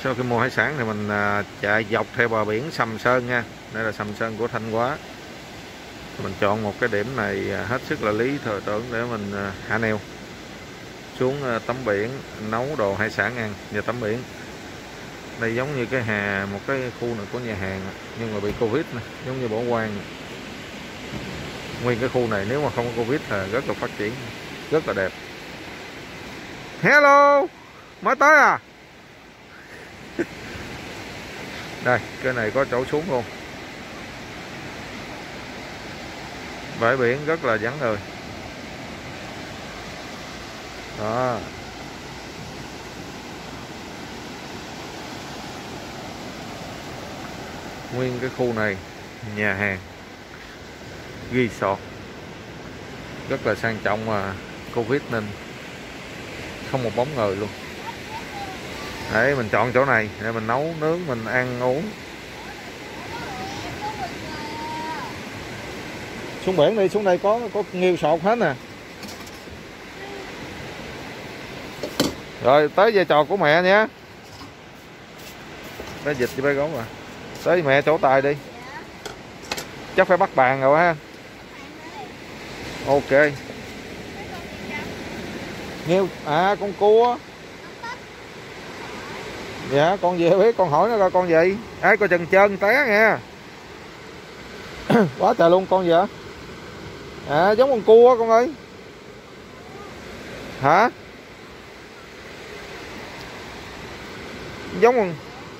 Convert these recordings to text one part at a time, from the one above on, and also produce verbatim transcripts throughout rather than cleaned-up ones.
Sau khi mua hải sản thì mình chạy dọc theo bờ biển Sầm Sơn nha. Đây là Sầm Sơn của Thanh Hóa. Mình chọn một cái điểm này hết sức là lý thừa tưởng để mình hạ neo xuống tắm biển nấu đồ hải sản ăn và tắm biển. Đây giống như cái hà một cái khu này của nhà hàng nhưng mà bị Covid này, giống như bỏ hoang. Nguyên cái khu này nếu mà không có Covid là rất là phát triển, rất là đẹp. Hello, mới tới à? Đây, cái này có chỗ xuống luôn. Bãi biển rất là vắng người. Đó. Nguyên cái khu này nhà hàng, resort rất là sang trọng mà Covid nên không một bóng người luôn. Đấy, mình chọn chỗ này để mình nấu nướng, mình ăn uống. Xuống biển đi, xuống đây có có nghêu sọt hết nè. Rồi tới vai trò của mẹ nha. Bé dịch với bé gấu à. Tới mẹ chỗ tài đi. Chắc phải bắt bàn rồi ha. Ok. Nghêu à, con cua. Dạ, con gì biết, con hỏi nó coi con gì. Ai coi chừng chân té nha. Quá trời luôn, con gì hả? À, giống con cua con ơi. Hả? Giống con.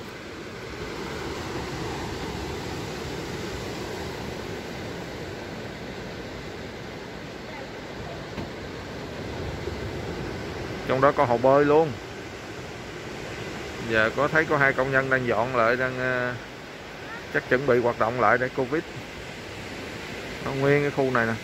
Trong đó có hồ bơi luôn. Giờ có thấy có hai công nhân đang dọn lại, đang uh, chắc chuẩn bị hoạt động lại để Covid. Nó nguyên cái khu này nè.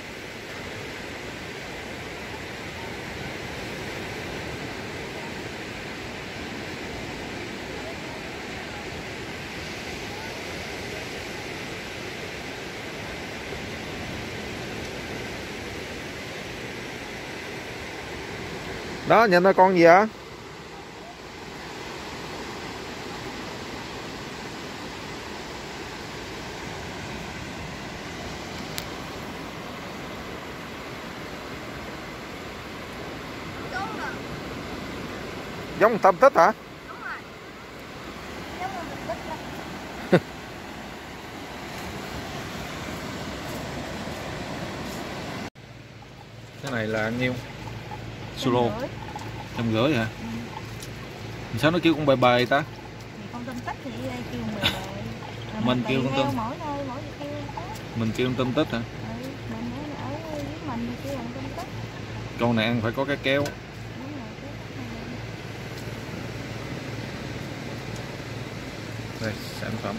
Đó, nhìn nó con gì hả? Giống tôm tích hả? Đúng rồi. Giống tôm tích. Cái này là nhiêu? Solo. Trăm rưỡi hả? Ừ. Sao nó kêu con bề bề ta? Thì con tôm tích thì kêu bề bề. Mình kêu con tôm. Mỗi nơi mỗi kêu khác. Mình kêu con tôm tích hả? Ừ, mình ở với mình thì kêu con tôm tích. Con này ăn phải có cái kéo. Đây, sản phẩm.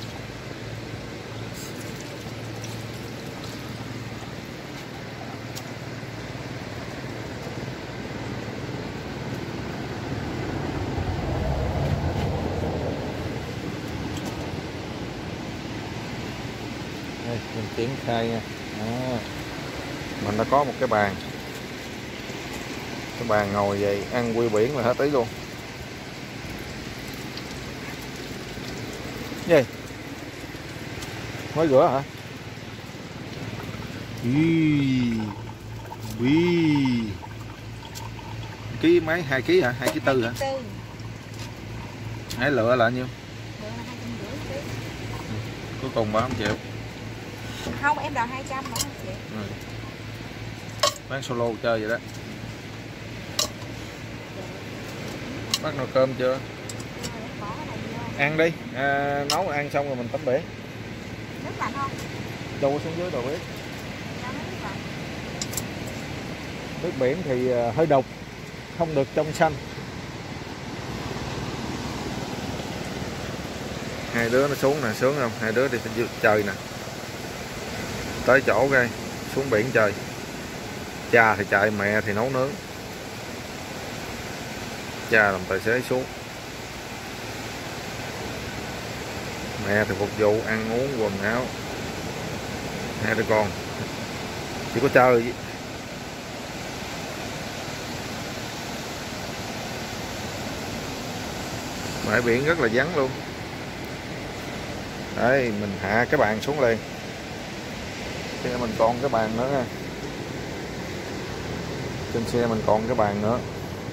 Đây, mình triển khai nha. Đó. Mình đã có một cái bàn. Cái bàn ngồi vậy ăn quy biển là hết ý luôn. Gì? Mới rửa hả? Ui. Ui. Ký mấy? hai ký hả? hai ký tư hả? Hãy lựa là nhiêu? Cuối cùng bà không chịu. Không, em đòi hai trăm mà không chịu. Ừ. Bán solo chơi vậy đó. Bắt nồi cơm chưa? Ăn đi, à, nấu ăn xong rồi mình tắm biển. Nước lạnh không? Đâu có xuống dưới đâu biết. Nước biển thì hơi đục, không được trong xanh. Hai đứa nó xuống nè, sướng không? Hai đứa đi chơi nè. Tới chỗ đây, xuống biển chơi. Cha thì chạy, mẹ thì nấu nướng. Cha làm tài xế xuống. Mẹ thì phục vụ ăn uống quần áo. Hai đứa con chỉ có chơi. bãi biển rất là vắng luôn. Đây mình hạ cái bàn xuống liền, xe mình còn cái bàn nữa nha, trên xe mình còn cái bàn nữa.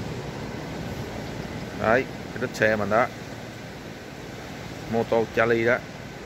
Đấy cái đít xe mình đó, mô tô Charlie đó.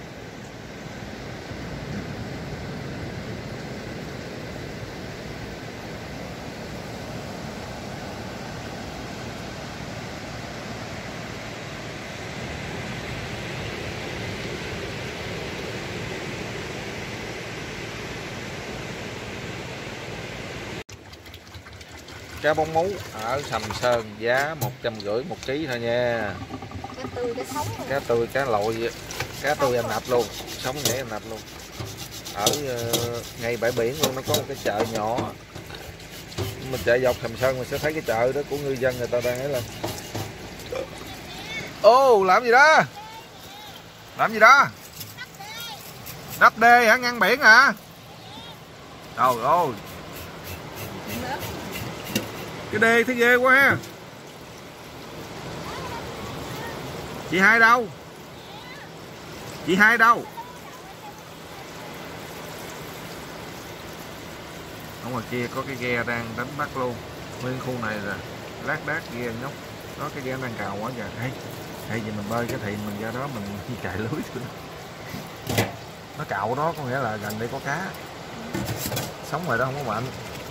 Cá bóng mú ở Sầm Sơn giá một trăm rưỡi một ký thôi nha. Cá tươi, cá sống. Cá tươi, cá lội, cá tươi anh nạp luôn, sống nhảy anh nạp luôn. Ở uh, ngay bãi biển luôn, nó có một cái chợ nhỏ. Mình chạy dọc Sầm Sơn mình sẽ thấy cái chợ đó của ngư dân người ta đang ấy lên. Ô oh, làm gì đó? Làm gì đó? Đắp đê hả? Ngăn biển hả? Trời ơi, cái đê thấy ghê quá ha. Chị Hai đâu? Chị Hai đâu? Ở ngoài kia có cái ghe đang đánh bắt luôn. Nguyên khu này là lác đác ghe nhóc. Đó cái ghe đang cào quá kìa. Hey, hey, giờ mình bơi cái thuyền mình ra đó mình chạy lưới thôi. Nó cào đó có nghĩa là gần đây có cá. Sống ngoài đó không có mạnh.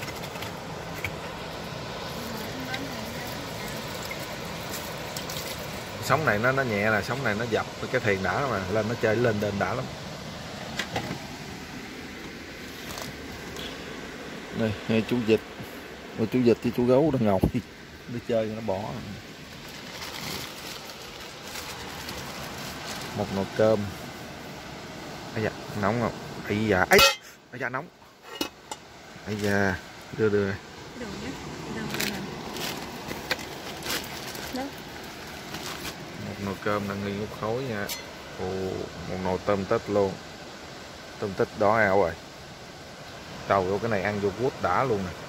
Sóng này nó nó nhẹ là sóng này nó dập cái thuyền đã mà lên nó chơi lên đền đã lắm. Đây hai chú vịt, rồi chú vịt với chú gấu đang ngồi đi chơi nó bỏ. Một nồi cơm. Ây da nóng không? Ây da ấy, ây da nóng. Ây da đưa đưa. Một nồi cơm đang nghi ngút khói nha. Ồ, một nồi tôm tết luôn. Tôm tết đỏ ao rồi. Trời ơi, cái này ăn vô quất đã luôn nè.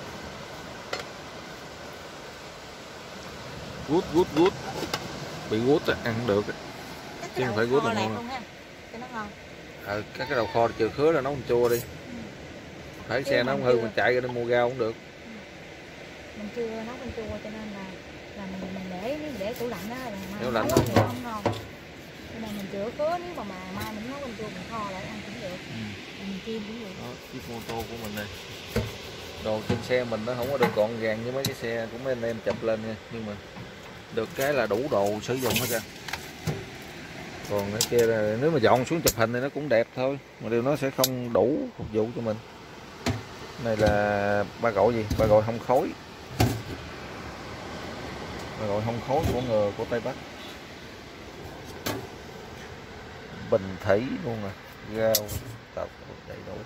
Quất quất quất. Bị quất à, ăn không được. Chứ không phải quất là ngon. Ờ, các cái đầu kho trừ khứa là nấu con chua đi. Phải xe nó không hư mình chạy ra đi mua rau cũng được. Mình chưa nấu con chua cho nên là là mình, mình để để tủ lạnh đó là nếu lạnh nó không ngon. không ngon. Cho nên mình chữa khứa nếu mà, mà mai mình nấu con chua mình kho lại ăn cũng được. Ừ. Mình chiên cũng được. Đó, chiếc mô tô của mình đây. Đồ trên xe mình nó không có được gọn gàng như mấy cái xe của mấy anh em chụp lên nha, nhưng mà được cái là đủ đồ sử dụng hết ra. Còn cái kia là nếu mà dọn xuống chụp hình thì nó cũng đẹp thôi, mà điều nó sẽ không đủ phục vụ cho mình. Này là ba gọi gì? Ba gọi hông khói. Ba gọi hông khói của người của Tây Bắc. Bình thủy luôn à, rau tập đầy đủ.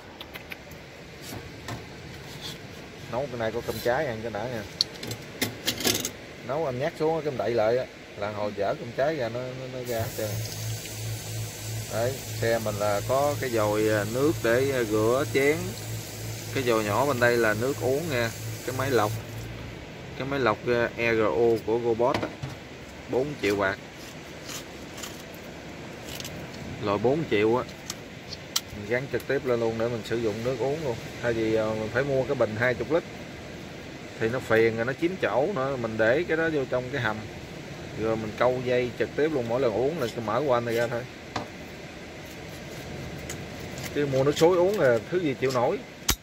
Nấu cái này có cơm trái ăn cho đã nha. Nấu anh nhắc xuống cái đậy lại á, là hồi dở cơm trái ra nó nó, nó ra hết trơn. Đấy, xe mình là có cái dồi nước để rửa chén. Cái dồi nhỏ bên đây là nước uống nha. Cái máy lọc, cái máy lọc e rờ o của robot bốn triệu bạc. Loại bốn triệu á, mình gắn trực tiếp lên luôn để mình sử dụng nước uống luôn. Thay vì mình phải mua cái bình hai mươi lít thì nó phiền rồi nó chiếm chỗ nữa, mình để cái đó vô trong cái hầm rồi mình câu dây trực tiếp luôn, mỗi lần uống là cứ mở qua này ra thôi. Chứ mua nước suối uống là thứ gì chịu nổi.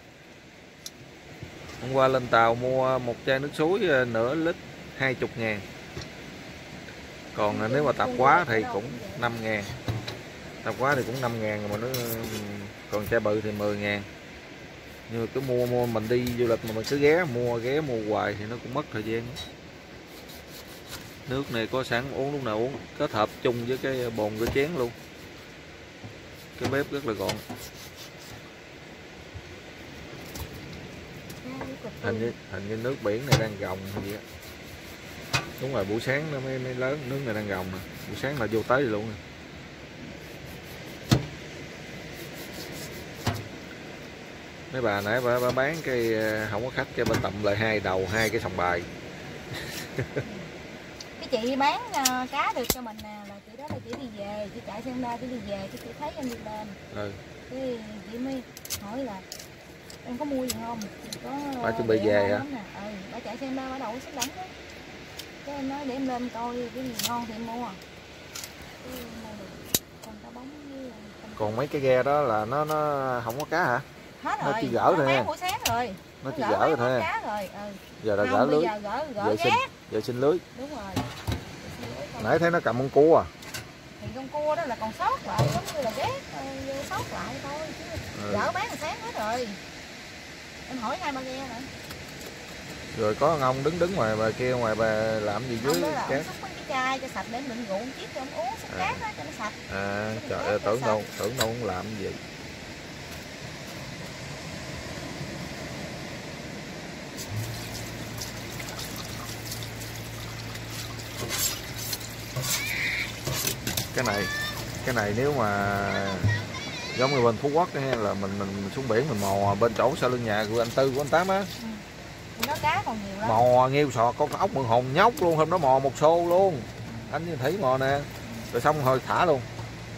Hôm qua lên tàu mua một chai nước suối nửa lít hai mươi ngàn. Còn nếu mà tạp quá thì cũng năm ngàn. Tạp quá thì cũng năm ngàn, mà nó còn chai bự thì mười ngàn. Nhưng mà cứ mua mua mình đi du lịch mà mình cứ ghé mua ghé mua hoài thì nó cũng mất thời gian. Nước này có sẵn uống lúc nào uống, kết hợp chung với cái bồn rửa chén luôn. Cái bếp rất là gọn. Hình như, hình như nước biển này đang gồng hay gì á. Đúng rồi, buổi sáng nó mới, mới lớn, nước này đang gồng nè. Buổi sáng là vô tới rồi luôn nè. Mấy bà nãy bà, bà bán cái không có khách cho bà tầm lại hai đầu hai cái sòng bài. cái chị bán uh, cá được cho mình nè, là chị đó là chị đi về, chị chạy xe Honda chị đi về, cái chị thấy em đi lên. Ừ. Cái chị mới hỏi là em có mua gì không? Chị có bà chuẩn bị về hả? Ừ, bà chạy xe Honda bà đậu xích đẳng đó. Cái em nói để em lên coi cái gì ngon thì em mua. Cái mua được con cá bóng với còn mấy cái ghe đó là nó nó không có cá hả? Hết rồi. Nó chỉ gỡ thôi ha. Buổi sáng rồi. Nó chỉ gỡ rồi thôi. Cá rồi. Ừ. Giờ là gỡ lưới. Giờ gỡ gỡ giờ gác. xin, giờ xin lưới. Đúng rồi. Nãy thấy nó cầm con cua à. Thì con cua đó là còn sót lại giống như là ghét sót lại thôi chứ. Ừ. Gỡ bán là sáng hết rồi. Em hỏi hai ba ghe nữa. Rồi có ông đứng đứng ngoài bà kia ngoài bà làm gì dưới cá? Xúc cái chai cho sạch để em đựng rượu chiếc cho em uống xúc à. Cát đó cho nó sạch. À trời ơi tưởng đâu tưởng đâu cũng làm gì. Cái này cái này nếu mà giống như bên Phú Quốc hay là mình mình xuống biển mình mò bên chỗ sau lưng nhà của anh Tư của anh Tám á. Ừ. Nó cá còn nhiều lắm. Mò nghêu sọt con ốc mượn hồn nhóc luôn, hôm đó mò một xô luôn. Anh như thấy mò nè. Rồi xong rồi thả luôn.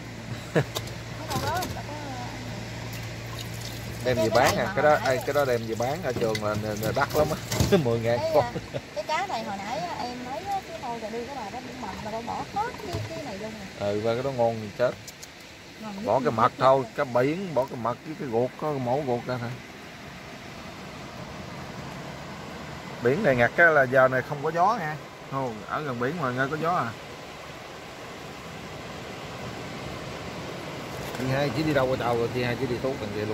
Đem về bán à, cái đó ai cái đó đem về bán ở trường là, là đắt lắm á. mười ngàn con. Cái cá này hồi nãy em nói cái thôi rồi đưa cái bà đó cũng mặn mà bỏ hết cái, cái này luôn. Ừ và cái đó ngon thì chết. Bỏ cái mật thôi, cái biển bỏ cái mật với cái ruột có cái mổ ruột ra thôi. Biển này ngặt cái là giờ này không có gió nha. Thôi, ở gần biển mà nghe có gió à. Chị hai chỉ đi đâu qua tàu rồi, chị hai chỉ đi tốt gần kia luôn.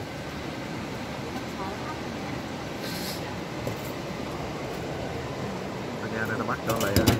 Ở nhà này nó bắt trở lại rồi.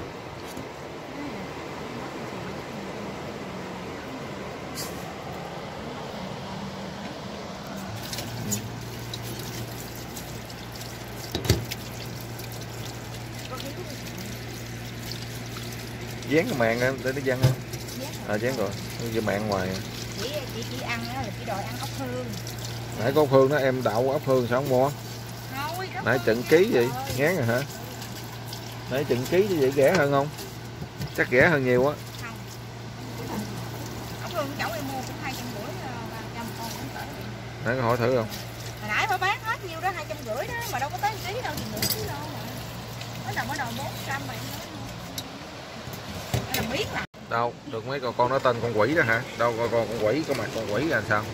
Dán cái màng em để nó văng không? À dán rồi, cái màng ngoài. Chị chị chỉ ăn đó là chỉ đòi ăn ốc hương. Nãy có ốc hương đó em đậu ốc hương sao không mua? Thôi, nãy chừng ký vậy, ngán rồi hả? Nãy chừng ký như vậy rẻ hơn không? Chắc rẻ hơn nhiều á. Không. Ốc hương chậu em mua cũng hai trăm rưỡi ba trăm con cũng cỡ. Nãy có hỏi thử không? Hồi nãy phải bán hết nhiêu đó hai trăm rưỡi đó mà đâu có tới ký đâu, thì nửa ký đâu mà. Nó nằm ở đầu bốn trăm vậy đó. Là biết là đâu được mấy con con nó tên con quỷ đó hả? Đâu con con, con quỷ có mặt con quỷ là sao?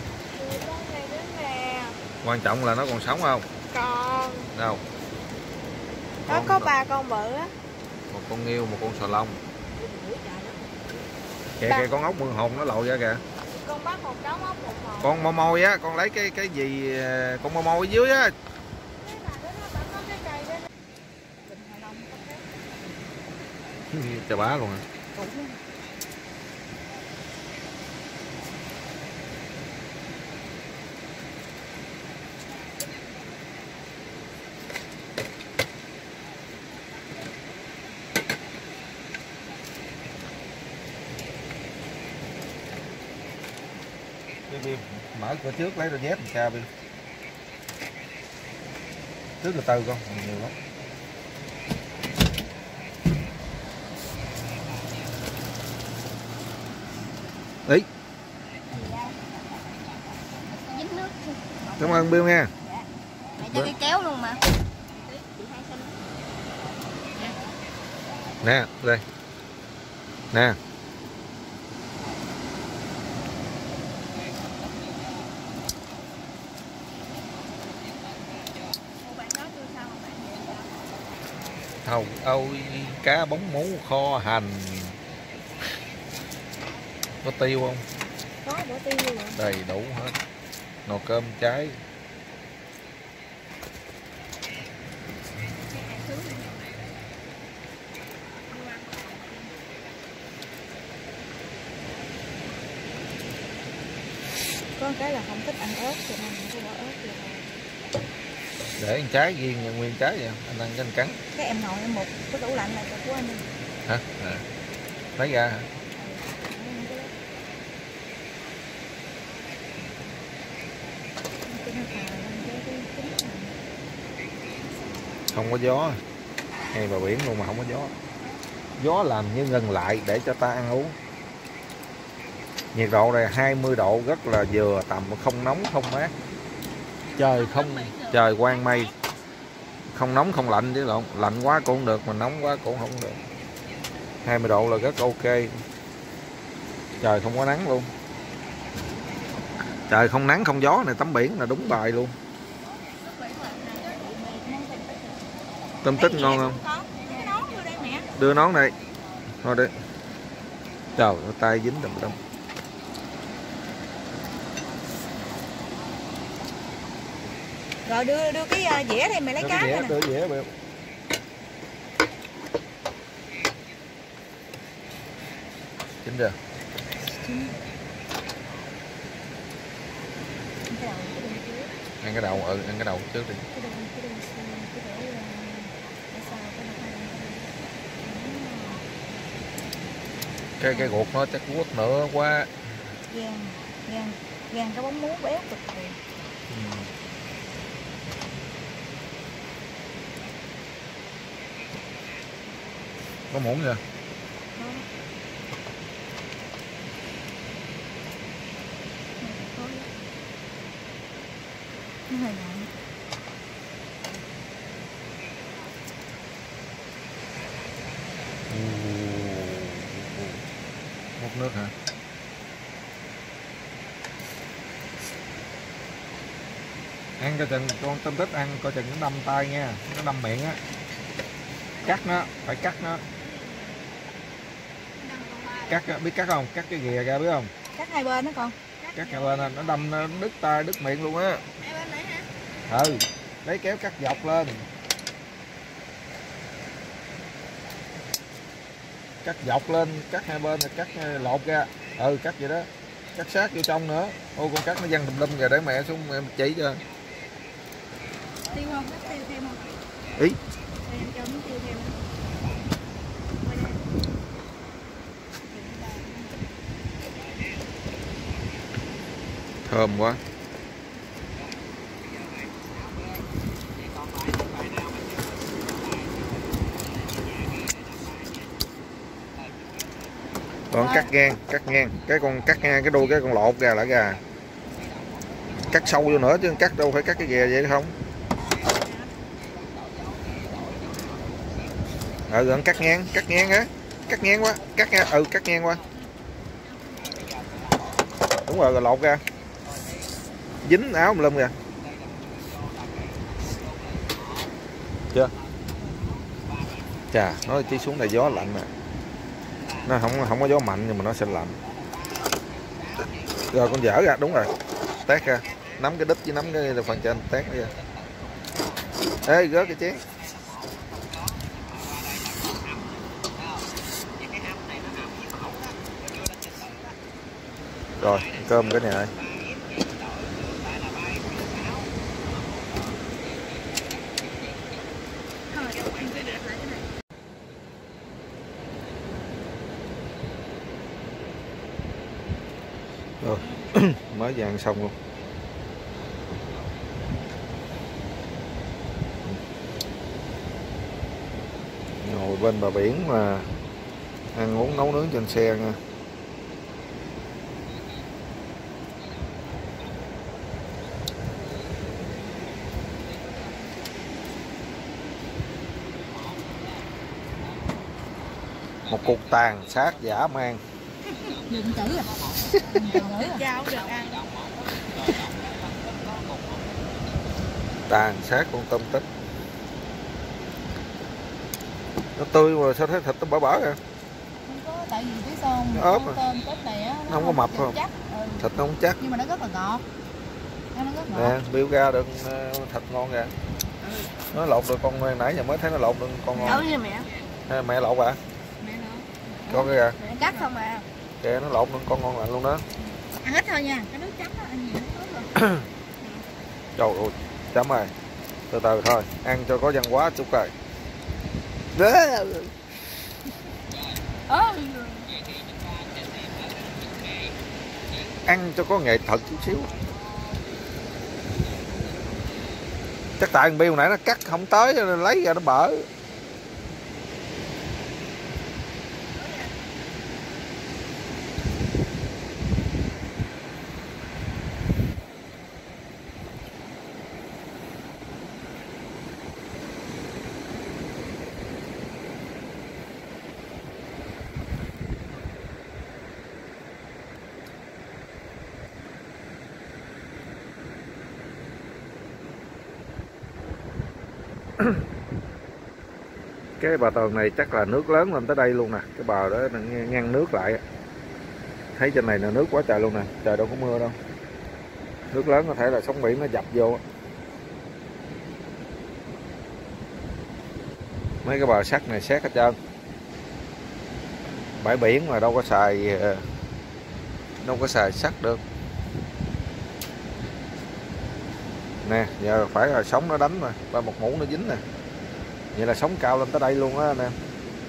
Quan trọng là nó còn sống không? Còn. Đâu? Nó con có ba con bự á. Một con nghêu, một con sò lông. Kìa kìa con ốc mương hồn nó lội ra kìa. Con bắt một đống ốc một hồn. Con mo môi á, con lấy cái cái gì con mo môi ở dưới á. Chà bá luôn à. Bi, mở cửa trước lấy rồi dép làm sao Bi. Trước từ từ con, nhiều lắm. Ý. Dính nước. Cảm ơn Bill nha. Dạ. Mẹ cho cái kéo luôn mà. Nè, đây. Nè. Hầu ôi cá bóng mú kho hành. Có tiêu không? Có, bỏ tiêu luôn. Đầy đủ hết. Nồi cơm cháy. Có cái là không thích ăn ớt cho nên mình phải bỏ ớt vô. Để ăn trái riêng nguyên trái vậy anh ăn cái anh cắn. Cái em ngồi em một cái tủ lạnh này của anh. Hả? À. Lấy ra hả? Không có gió. Ngay bờ biển luôn mà không có gió. gió làm như ngừng lại để cho ta ăn uống. Nhiệt độ này hai mươi độ rất là vừa tầm, không nóng không mát. Trời không trời quang mây, không nóng không lạnh chứ lộn, lạnh quá cũng không được mà nóng quá cũng không được. hai mươi độ là rất ok. Trời không có nắng luôn. Trời không nắng không gió này, tắm biển là đúng bài luôn. Tôm tích ngon không? Đưa nón đây. Thôi đi. Trời, tay dính đầm đầm. Rồi đưa đưa cái dĩa đây mày lấy cá nè. Đưa dĩa biểu. Chín chưa? Ăn cái đầu, ừ, ăn cái đầu trước đi. Cái cái ruột nó chắc quất nữa quá. Gan, gan, gan cái bóng muống béo cực kỳ. Ừ. Có muỗng chưa? Nó hơi lạnh. Múc nước hả? Ăn coi chừng con tôm tích, ăn coi chừng nó đâm tay nha, nó đâm miệng á. Cắt nó, phải cắt nó. Cắt, biết cắt không? Cắt cái ghìa ra biết không? Cắt hai bên đó con. Cắt hai bên nó đâm, nó đứt tay, đứt miệng luôn á. Hai bên này hả? Ừ, lấy kéo cắt dọc lên. Cắt dọc lên, cắt hai bên rồi cắt lột ra. Ừ, cắt vậy đó. Cắt sát vô trong nữa. Ô, con cắt nó văng tùm lum rồi, để mẹ xuống em chỉ cho. Tiêu không? Cắt tiêu thêm không? Ý. Để em cho miếng tiêu thêm. Thơm quá. Con cắt ngang, cắt ngang, cái con cắt ngang cái đuôi cái con lột ra lại gà. Cắt sâu vô nữa chứ cắt đâu phải cắt cái ghè vậy không. Ừ, con cắt ngang, cắt ngang á. Cắt ngang quá, cắt ngang, ừ cắt ngang qua. Đúng rồi, rồi lột ra. Dính áo lum kìa. Chưa? Chà, nó chỉ xuống là gió lạnh nè. Nó không không có gió mạnh nhưng mà nó sẽ lạnh. Rồi con dở ra, đúng rồi. Tét ra, nắm cái đít với nắm cái phần trên tét nó ra. Ê, rớt cái chén. Rồi, cơm cái này. Rồi, mới vừa ăn xong luôn. Ngồi bên bờ biển mà ăn uống nấu nướng trên xe nha. Một cuộc tàn sát dã man. Đừng chữ à. Chao được ăn. Tàn sát con tôm tích. Nó tươi mà sao thấy thịt nó bở bở kìa. Không có, tại vì cái son ốp con tôm tích này á, nó không có mập không? chắc. Ừ. Thịt nó không chắc. Nhưng mà nó rất là ngọt. Nó rất ngọt. Nè, biêu ra được thịt ngon kìa. Ừ. Nó lột được con nãy giờ mới thấy nó lột được con ngon. Nấu như mẹ. À, mẹ lột à? Mẹ nấu. Con cái kìa. Mẹ cắt không à. Kìa nó lột được con ngon lành luôn đó. Ăn hết thôi nha, cái nước chấm đó ăn nhiều tốt rồi. Trời ơi, chấm rồi. Từ từ thôi, ăn cho có văn hóa chút rồi. Ăn cho có nghệ thuật chút xíu. Chắc tại thằng Bill nãy nó cắt không tới lấy ra nó bở. Cái bờ tường này chắc là nước lớn lên tới đây luôn nè, cái bờ đó ngăn nước lại. Thấy trên này là nước quá trời luôn nè, trời đâu có mưa đâu. Nước lớn có thể là sóng biển nó dập vô. Mấy cái bờ sắt này xét hết trơn. Bãi biển mà đâu có xài đâu có xài sắt được. Nè, giờ phải là sóng nó đánh mà, ba một mũ nó dính nè. Vậy là sóng cao lên tới đây luôn á anh em.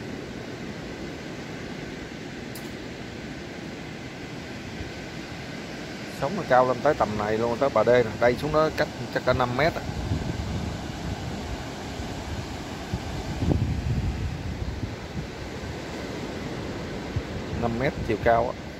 Sóng nó cao lên tới tầm này luôn, tới Bà Đê nè, đây xuống đó cách chắc cả năm mét. năm mét chiều cao á.